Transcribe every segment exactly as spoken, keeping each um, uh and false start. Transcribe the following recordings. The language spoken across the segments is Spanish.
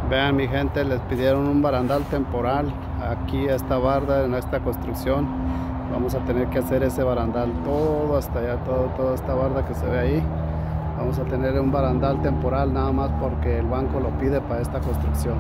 Vean mi gente, les pidieron un barandal temporal aquí a esta barda, en esta construcción. Vamos a tener que hacer ese barandal todo hasta allá, todo, toda esta barda que se ve ahí. Vamos a tener un barandal temporal nada más porque el banco lo pide para esta construcción.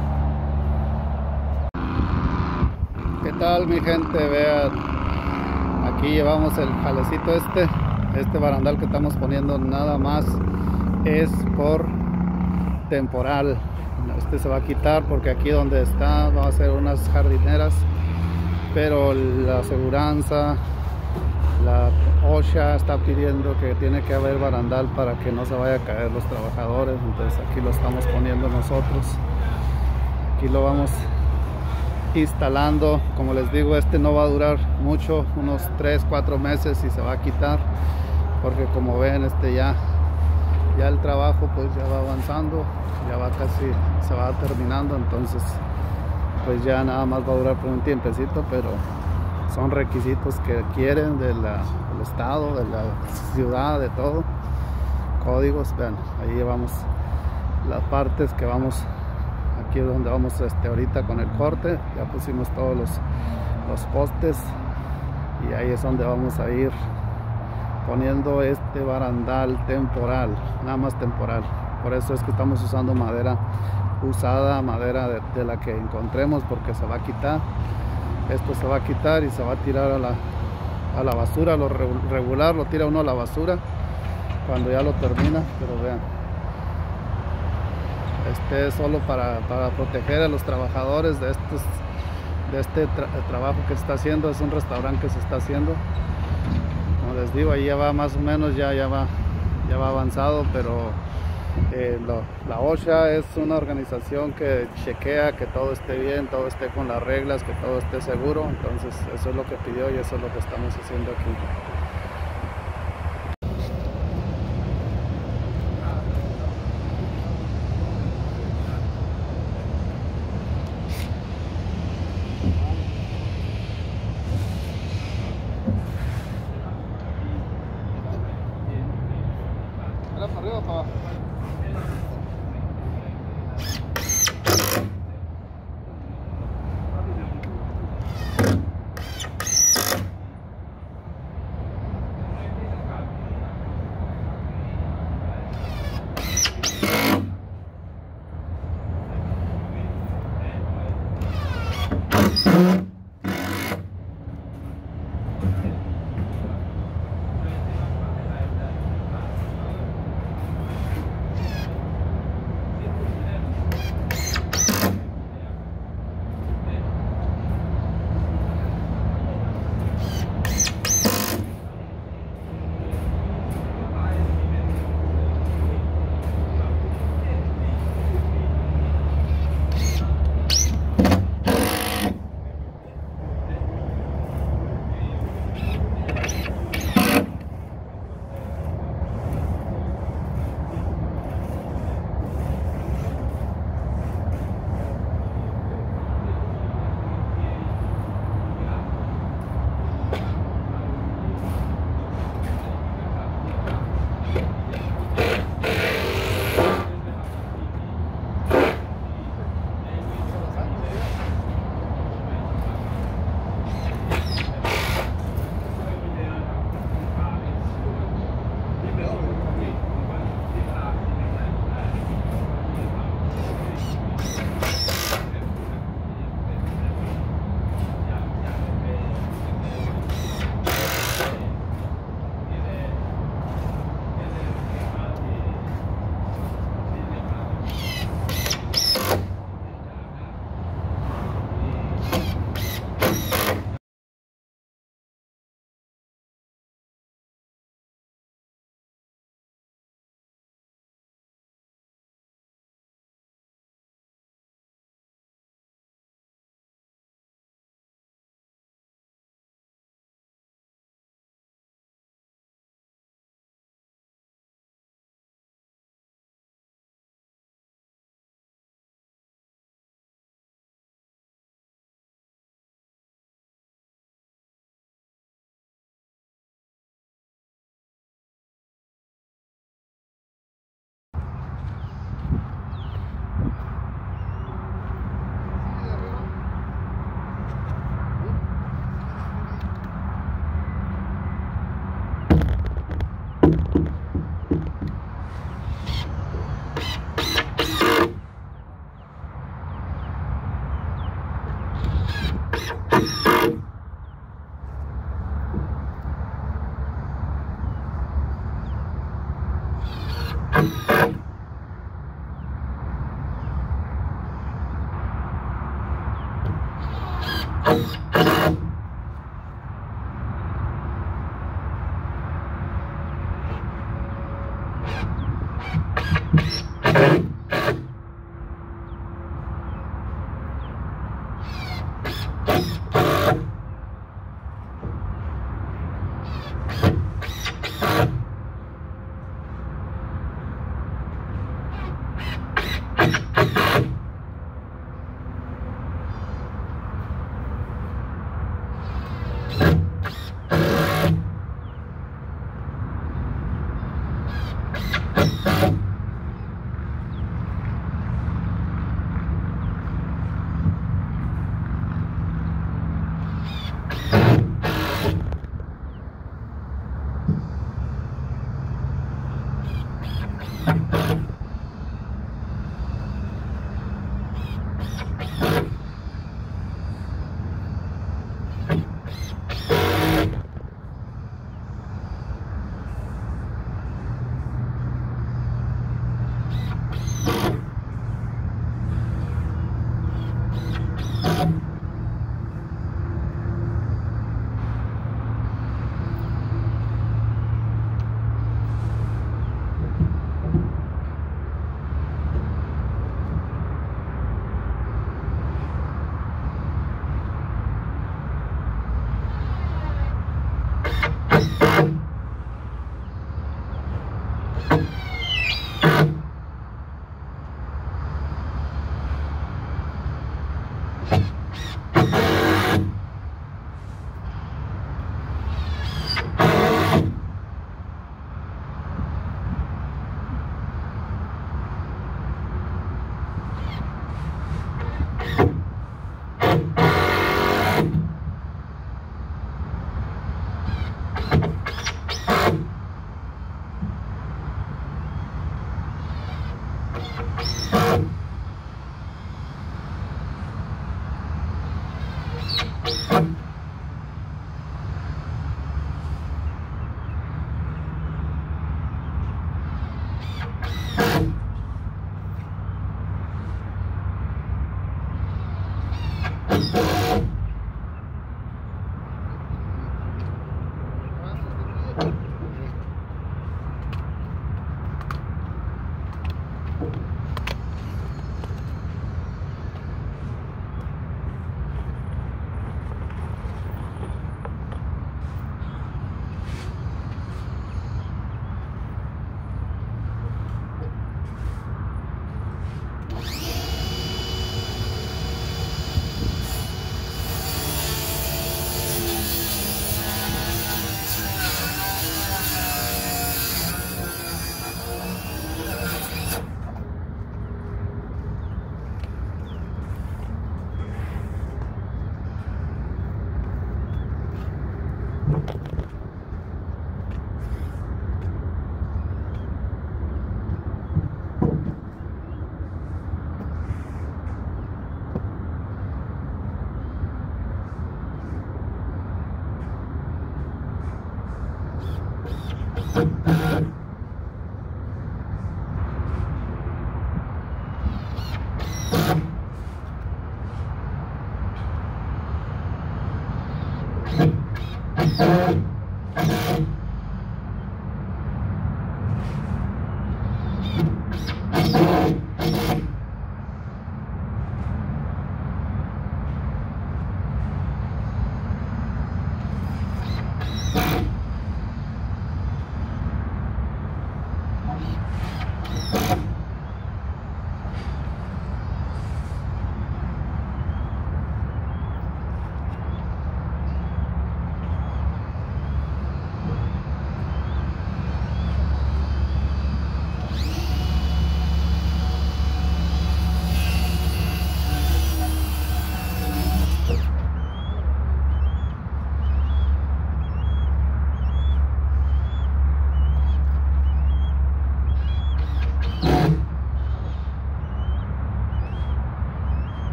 ¿Qué tal mi gente? Vean, aquí llevamos el jalecito este, este barandal que estamos poniendo nada más es por temporal. Este se va a quitar porque aquí donde está va a ser unas jardineras, pero la aseguranza, la OSHA está pidiendo que tiene que haber barandal para que no se vaya a caer los trabajadores. Entonces aquí lo estamos poniendo nosotros, aquí lo vamos instalando. Como les digo, este no va a durar mucho, unos tres cuatro meses y se va a quitar, porque como ven, este ya ya el trabajo pues ya va avanzando, ya va casi, se va terminando. Entonces pues ya nada más va a durar por un tiempecito, pero son requisitos que quieren de la, del estado, de la ciudad, de todo, códigos. Vean, ahí llevamos las partes que vamos, aquí es donde vamos este, ahorita con el corte, ya pusimos todos los, los postes, y ahí es donde vamos a ir poniendo este barandal temporal, nada más temporal. Por eso es que estamos usando madera usada, madera de, de la que encontremos, porque se va a quitar, esto se va a quitar y se va a tirar a la, a la basura. Lo regular lo tira uno a la basura cuando ya lo termina, pero vean, este es solo para, para proteger a los trabajadores de, estos, de este tra trabajo que se está haciendo. Es un restaurante que se está haciendo, como les digo, ahí ya va más o menos, ya, ya, va, ya va avanzado, pero eh, lo, la OSHA es una organización que chequea que todo esté bien, todo esté con las reglas, que todo esté seguro. Entonces eso es lo que pidió y eso es lo que estamos haciendo aquí. Era para arriba o para abajo.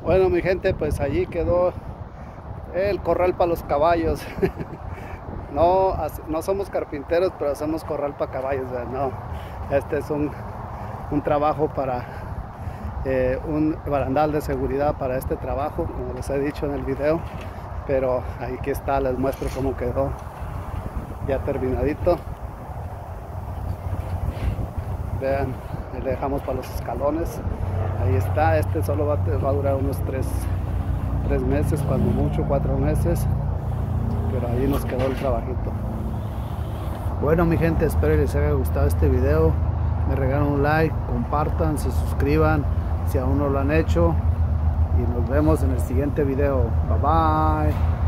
Bueno, mi gente, pues allí quedó el corral para los caballos. No, no somos carpinteros, pero hacemos corral para caballos, ¿verdad? No, este es un, un trabajo para eh, un barandal de seguridad para este trabajo, como les he dicho en el video. Pero aquí está, les muestro cómo quedó ya terminadito. Vean, le dejamos para los escalones. Ahí está, este solo va, va a durar unos tres, tres meses, cuando mucho, cuatro meses. Pero ahí nos quedó el trabajito. Bueno, mi gente, espero que les haya gustado este video. Me regalan un like, compartan, se suscriban si aún no lo han hecho. Y nos vemos en el siguiente video. Bye bye.